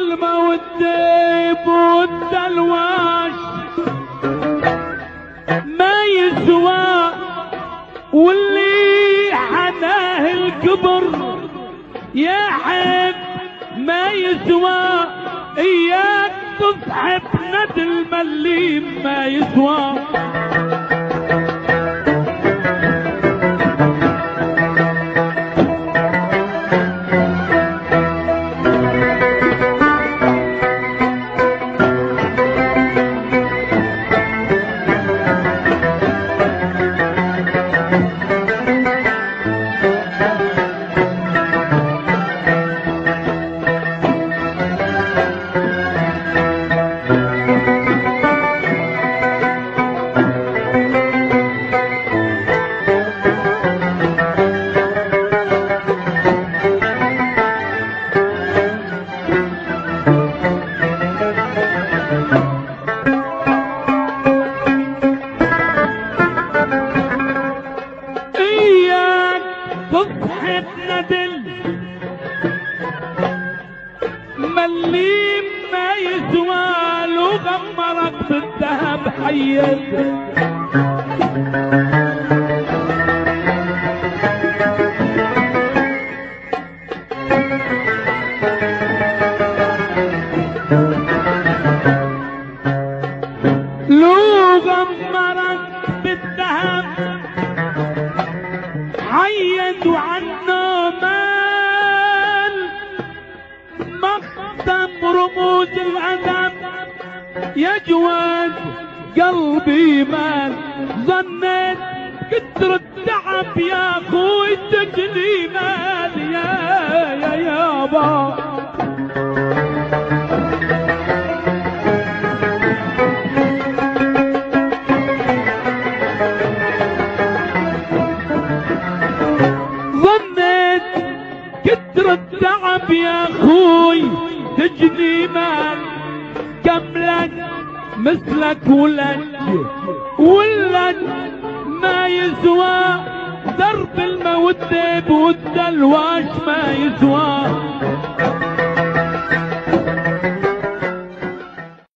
المودة بود الواش ما يسوى، واللي حناه الكبر يا حب ما يسوى، اياك تصحب ند المليم ما يسوى. تصحب ندل مليم ما يسوى، لو غمرك بالذهب حيد. لو غمرك بالذهب حيد وعنه مال مختم رموز الأدب يا جواد قلبي مال. ظنيت كتر التعب يا اخوي تجني مال يا يابا. كتر التعب يا اخوي تجني مال، كملك مثلك ولد ما يسوى، درب المودة بود الواش ما يسوى.